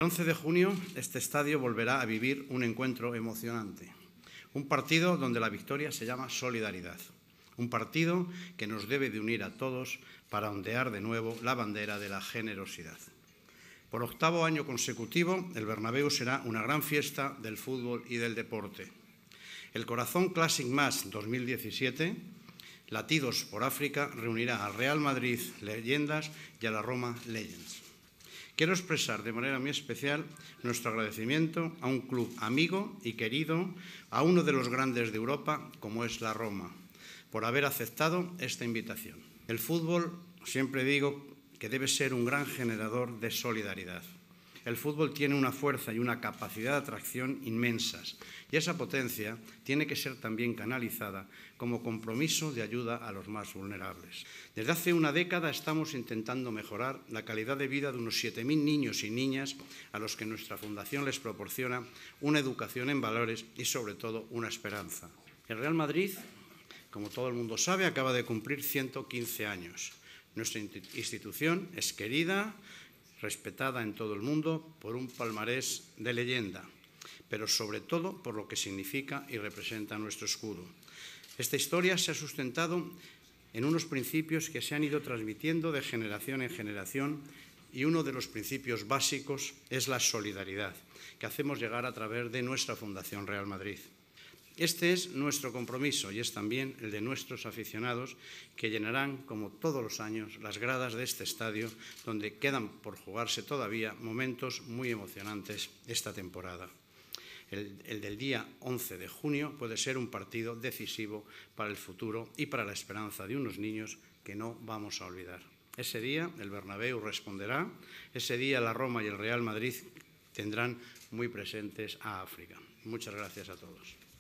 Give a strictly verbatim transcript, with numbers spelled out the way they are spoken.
El once de junio este estadio volverá a vivir un encuentro emocionante, un partido donde la victoria se llama solidaridad, un partido que nos debe de unir a todos para ondear de nuevo la bandera de la generosidad. Por octavo año consecutivo, el Bernabéu será una gran fiesta del fútbol y del deporte. El Corazón Classic Match dos mil diecisiete, Latidos por África, reunirá al Real Madrid Leyendas y a la Roma Legends. Quiero expresar de manera muy especial nuestro agradecimiento a un club amigo y querido, a uno de los grandes de Europa, como es la Roma, por haber aceptado esta invitación. El fútbol, siempre digo, que debe ser un gran generador de solidaridad. El fútbol tiene una fuerza y una capacidad de atracción inmensas, y esa potencia tiene que ser también canalizada como compromiso de ayuda a los más vulnerables. Desde hace una década estamos intentando mejorar la calidad de vida de unos siete mil niños y niñas a los que nuestra fundación les proporciona una educación en valores y, sobre todo, una esperanza. El Real Madrid, como todo el mundo sabe, acaba de cumplir ciento quince años. Nuestra institución es querida, respetada en todo el mundo por un palmarés de leyenda, pero sobre todo por lo que significa y representa nuestro escudo. Esta historia se ha sustentado en unos principios que se han ido transmitiendo de generación en generación, y uno de los principios básicos es la solidaridad, que hacemos llegar a través de nuestra Fundación Real Madrid. Este es nuestro compromiso y es también el de nuestros aficionados, que llenarán, como todos los años, las gradas de este estadio, donde quedan por jugarse todavía momentos muy emocionantes esta temporada. El, el del día once de junio puede ser un partido decisivo para el futuro y para la esperanza de unos niños que no vamos a olvidar. Ese día el Bernabéu responderá, ese día la Roma y el Real Madrid tendrán muy presentes a África. Muchas gracias a todos.